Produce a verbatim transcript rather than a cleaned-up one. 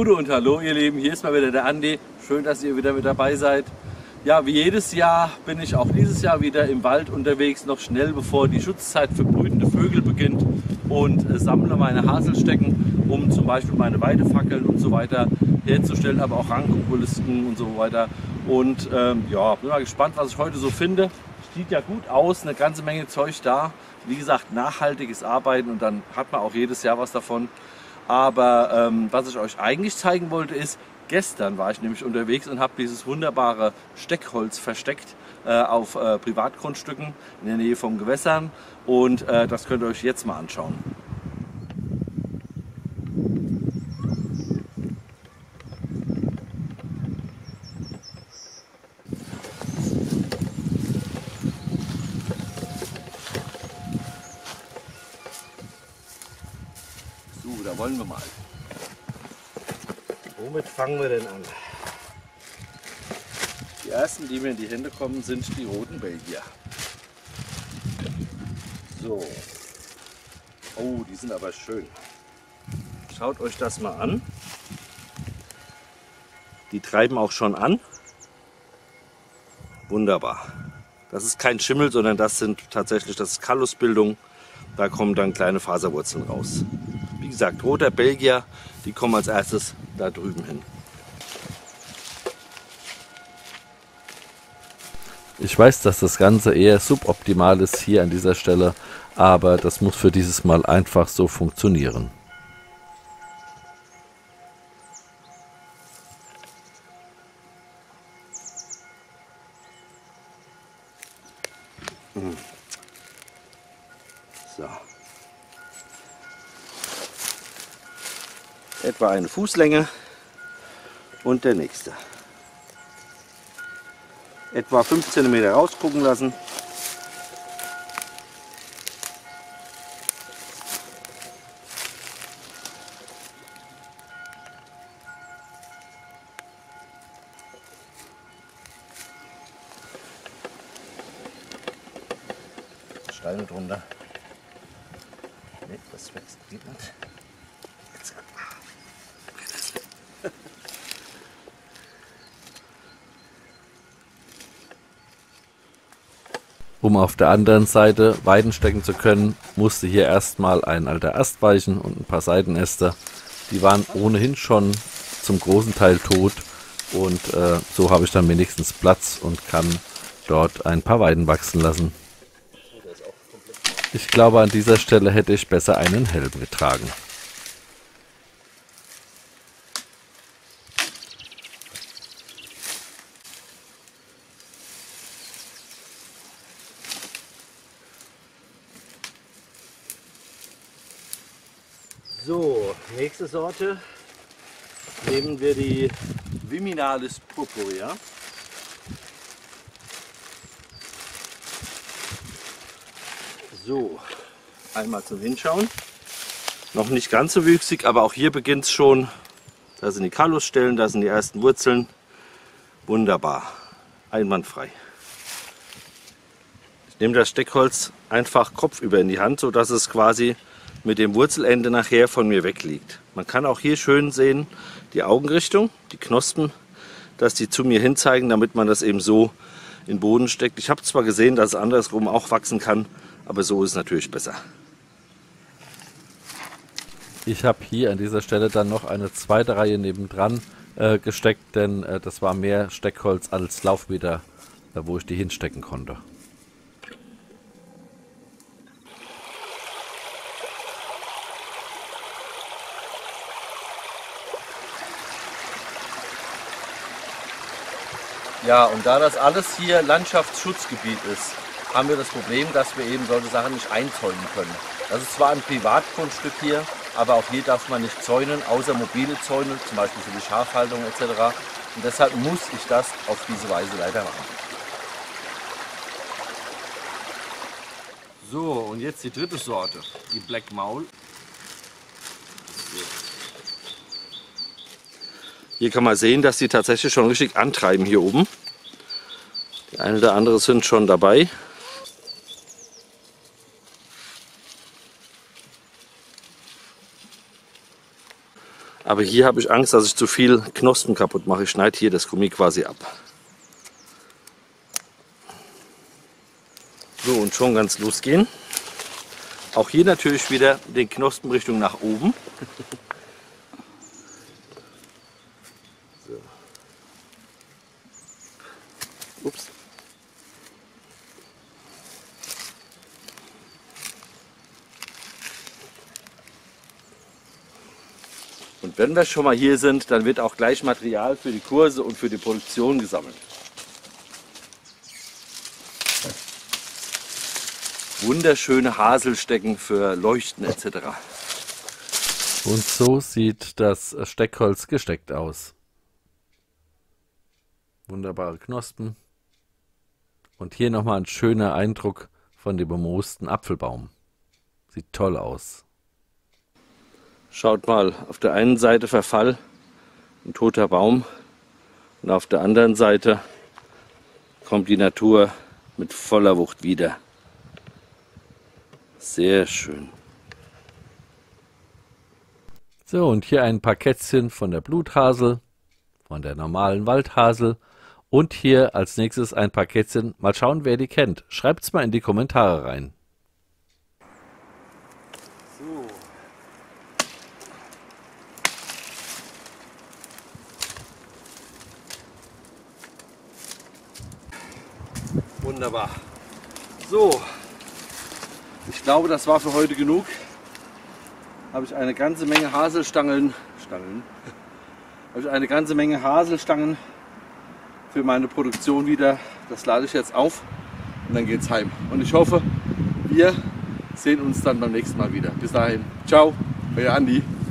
Gude und hallo ihr Lieben, hier ist mal wieder der Andi. Schön, dass ihr wieder mit dabei seid. Ja, wie jedes Jahr bin ich auch dieses Jahr wieder im Wald unterwegs, noch schnell bevor die Schutzzeit für brütende Vögel beginnt und äh, sammle meine Haselstecken, um zum Beispiel meine Weidefackeln und so weiter herzustellen, aber auch Rankenkulisten und so weiter. Und ähm, ja, bin mal gespannt, was ich heute so finde. Sieht ja gut aus, eine ganze Menge Zeug da. Wie gesagt, nachhaltiges Arbeiten und dann hat man auch jedes Jahr was davon. Aber ähm, was ich euch eigentlich zeigen wollte ist, gestern war ich nämlich unterwegs und habe dieses wunderbare Steckholz versteckt äh, auf äh, Privatgrundstücken in der Nähe von Gewässern und äh, das könnt ihr euch jetzt mal anschauen. So, da wollen wir mal. Womit fangen wir denn an? Die ersten, die mir in die Hände kommen, sind die roten Belgier. So. Oh, die sind aber schön. Schaut euch das mal an. Die treiben auch schon an. Wunderbar. Das ist kein Schimmel, sondern das sind tatsächlich, das ist Kallusbildung. Da kommen dann kleine Faserwurzeln raus. Wie gesagt, roter Belgier, die kommen als erstes da drüben hin. Ich weiß, dass das Ganze eher suboptimal ist hier an dieser Stelle, aber das muss für dieses Mal einfach so funktionieren. Hm. So. Etwa eine Fußlänge und der nächste. Etwa fünf Zentimeter rausgucken lassen. Steine drunter. Nee, das wächst geht nicht. Jetzt. Um auf der anderen Seite Weiden stecken zu können, musste hier erstmal ein alter Ast weichen und ein paar Seitenäste. Die waren ohnehin schon zum großen Teil tot und äh, so habe ich dann wenigstens Platz und kann dort ein paar Weiden wachsen lassen. Ich glaube, an dieser Stelle hätte ich besser einen Helm getragen. So, nächste Sorte nehmen wir die Viminalis purpurea. So, einmal zum Hinschauen. Noch nicht ganz so wüchsig, aber auch hier beginnt es schon. Da sind die Kallusstellen, da sind die ersten Wurzeln. Wunderbar, einwandfrei. Ich nehme das Steckholz einfach kopfüber in die Hand, sodass es quasi mit dem Wurzelende nachher von mir wegliegt. Man kann auch hier schön sehen, die Augenrichtung, die Knospen, dass die zu mir hin zeigen, damit man das eben so in den Boden steckt. Ich habe zwar gesehen, dass es andersrum auch wachsen kann, aber so ist es natürlich besser. Ich habe hier an dieser Stelle dann noch eine zweite Reihe nebendran äh, gesteckt, denn äh, das war mehr Steckholz als Laufmeter, äh, wo ich die hinstecken konnte. Ja, und da das alles hier Landschaftsschutzgebiet ist, haben wir das Problem, dass wir eben solche Sachen nicht einzäunen können. Das ist zwar ein Privatgrundstück hier, aber auch hier darf man nicht zäunen, außer mobile Zäune, zum Beispiel für die Schafhaltung et cetera. Und deshalb muss ich das auf diese Weise leider machen. So, und jetzt die dritte Sorte, die Black Maul. Hier kann man sehen, dass die tatsächlich schon richtig antreiben hier oben. Die eine oder andere sind schon dabei. Aber hier habe ich Angst, dass ich zu viel Knospen kaputt mache. Ich schneide hier das Gummi quasi ab. So, und schon ganz losgehen. Auch hier natürlich wieder den Knospen Richtung nach oben. So. Ups. Und wenn wir schon mal hier sind, dann wird auch gleich Material für die Kurse und für die Produktion gesammelt. Wunderschöne Haselstecken für Leuchten et cetera. Und so sieht das Steckholz gesteckt aus. Wunderbare Knospen. Und hier nochmal ein schöner Eindruck von dem bemoosten Apfelbaum. Sieht toll aus. Schaut mal, auf der einen Seite Verfall, ein toter Baum, und auf der anderen Seite kommt die Natur mit voller Wucht wieder. Sehr schön. So, und hier ein paar Kätzchen von der Bluthasel, von der normalen Waldhasel und hier als nächstes ein paar Kätzchen. Mal schauen, wer die kennt. Schreibt's mal in die Kommentare rein. So. Wunderbar. So, ich glaube, das war für heute genug. Habe ich eine ganze Menge Haselstangen, Stangen, habe ich eine ganze Menge Haselstangen für meine Produktion wieder. Das lade ich jetzt auf und dann geht's heim. Und ich hoffe, wir sehen uns dann beim nächsten Mal wieder. Bis dahin, ciao, euer Andi.